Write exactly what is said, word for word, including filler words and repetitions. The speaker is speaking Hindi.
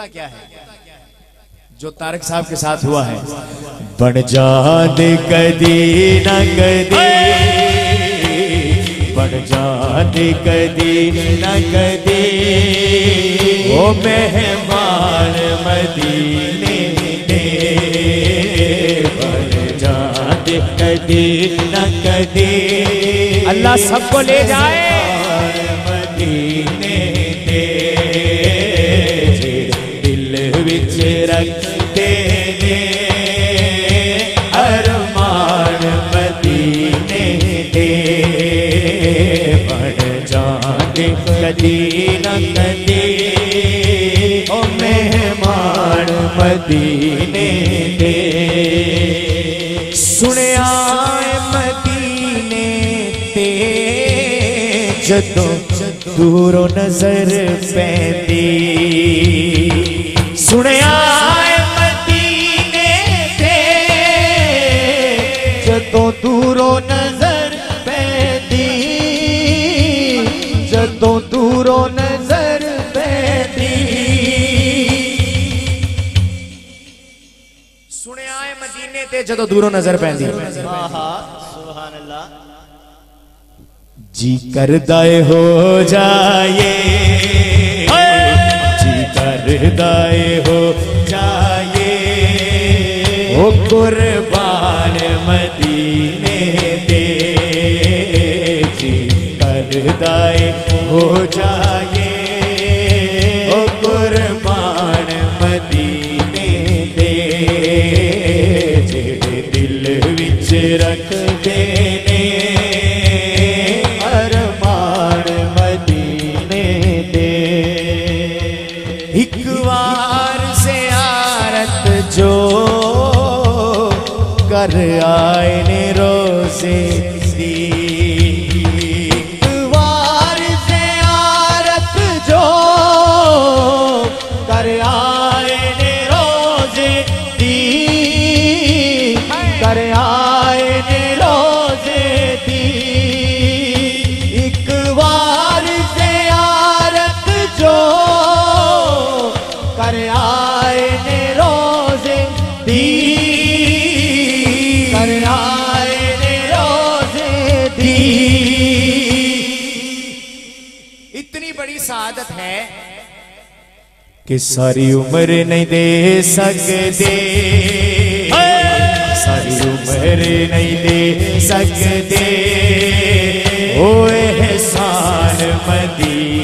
होता क्या है जो तारक साहब के साथ हुआ है। बन जान कदी न कदी, बन जान कदी न कदी, ओ मेहमान मदीने दे। बन जान कदी न कदी, अल्लाह सबको ले जाए मदीने दे। दिल विच रखते ने अरमान मदीने दे। बन जाने कदी न कदी, ओ मेहमान मदीने दे। सुनिया मदीने ते जदों दूरों नजर पैंदी, सुनिया मदीने ते जदों दूरों नजर पैंदी, जदों दूरों नजर पैंदी। सुनिया मदीने ते जदों दूरों नजर पैंदी। सुभान अल्लाह। जी करदाए हो जाए, जी करदाए हो जाए, ओ कुर्बान मदीने दे। जी करदाए हो जाए, ओ कुर्बान मदीने दे। जेड़े दिल विच रखदे ने अरमान मदीने दे। एक बार ज़ियारत जो कर आए ने रोज़े दी, एक बार ज़ियारत जो कर आए ने रोज़े दी, कर आए ने रोज़े दी। एक बार ज़ियारत जो कर आए ने रोज़े दी, कर आए ने रोज़े दी। इतनी बड़ी सआदत है कि सारी उम्र नहीं दे सकते, सारी उम्र नहीं दे सकते। ओ एहसान मदीने